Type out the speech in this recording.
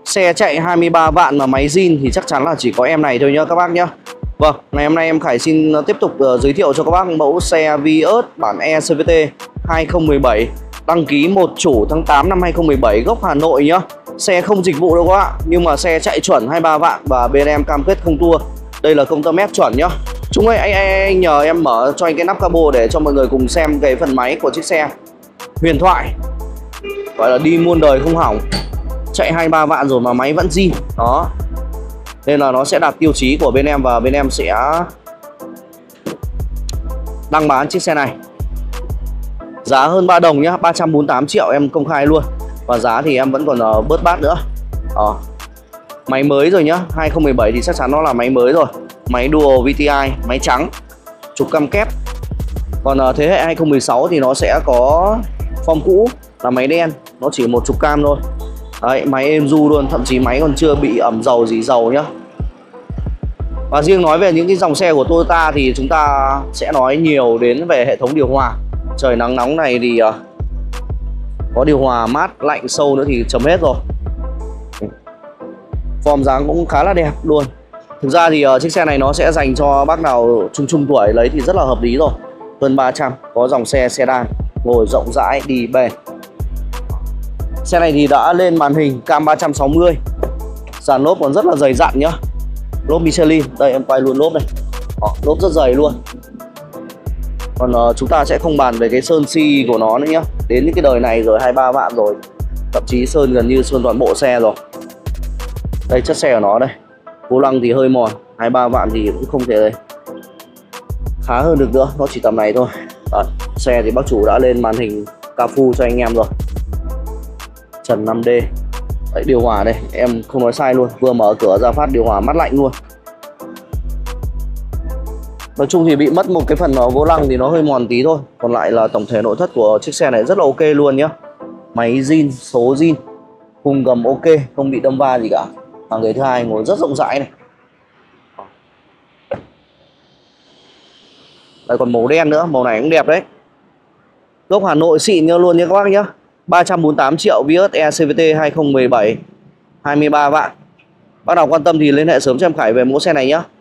Xe chạy 23 vạn mà máy zin thì chắc chắn là chỉ có em này thôi nhá các bác nhá. Vâng, ngày hôm nay em Khải xin tiếp tục giới thiệu cho các bác mẫu xe Vios bản E CVT 2017. Đăng ký một chủ tháng 8 năm 2017, gốc Hà Nội nhá. Xe không dịch vụ đâu các bạn, nhưng mà xe chạy chuẩn 23 vạn và bên em cam kết không tua. Đây là công tơ mét chuẩn nhá. Chúng ơi, anh nhờ em mở cho anh cái nắp capo để cho mọi người cùng xem cái phần máy của chiếc xe. Huyền thoại, gọi là đi muôn đời không hỏng. Chạy 23 vạn rồi mà máy vẫn zin. Đó, nên là nó sẽ đạt tiêu chí của bên em và bên em sẽ đăng bán chiếc xe này. Giá hơn 3 đồng nhá, 348 triệu em công khai luôn. Và giá thì em vẫn còn bớt bát nữa. Máy mới rồi nhá, 2017 thì chắc chắn nó là máy mới rồi. Máy Dual VTI, máy trắng, trục cam kép. Còn thế hệ 2016 thì nó sẽ có form cũ là máy đen, nó chỉ một trục cam thôi. Đấy, máy êm du luôn, thậm chí máy còn chưa bị ẩm dầu gì dầu nhá. Và riêng nói về những cái dòng xe của Toyota thì chúng ta sẽ nói nhiều đến về hệ thống điều hòa. Trời nắng nóng này thì có điều hòa mát, lạnh, sâu nữa thì chấm hết rồi. Form dáng cũng khá là đẹp luôn. Thực ra thì chiếc xe này nó sẽ dành cho bác nào trung tuổi lấy thì rất là hợp lý rồi. Hơn 300, có dòng xe sedan, ngồi rộng rãi, đi bền. Xe này thì đã lên màn hình cam 360. Dàn lốp còn rất là dày dặn nhá. Lốp Michelin, đây em quay luôn lốp này. Lốp rất dày luôn. Còn chúng ta sẽ không bàn về cái sơn xi của nó nữa nhá. Đến những cái đời này rồi 23 vạn rồi, thậm chí sơn gần như sơn toàn bộ xe rồi. Đây chất xe của nó đây. Vô lăng thì hơi mòn, 23 vạn thì cũng không thể khá hơn được nữa, nó chỉ tầm này thôi. Đấy, xe thì bác chủ đã lên màn hình Cafu cho anh em rồi. Trần 5D. Đấy, điều hòa đây, em không nói sai luôn, vừa mở cửa ra phát điều hòa mát lạnh luôn. Nói chung thì bị mất một cái phần vô lăng thì nó hơi mòn tí thôi. Còn lại là tổng thể nội thất của chiếc xe này rất là ok luôn nhá. Máy zin, số zin, khung gầm ok, không bị đâm va gì cả. Hàng ghế thứ hai ngồi rất rộng rãi này. Đây còn màu đen nữa, màu này cũng đẹp đấy. Gốc Hà Nội xịn nha luôn nha các bác nhá. 348 triệu Vios E CVT 2017, 23 vạn. Bác nào quan tâm thì liên hệ sớm cho em Khải về mẫu xe này nhá.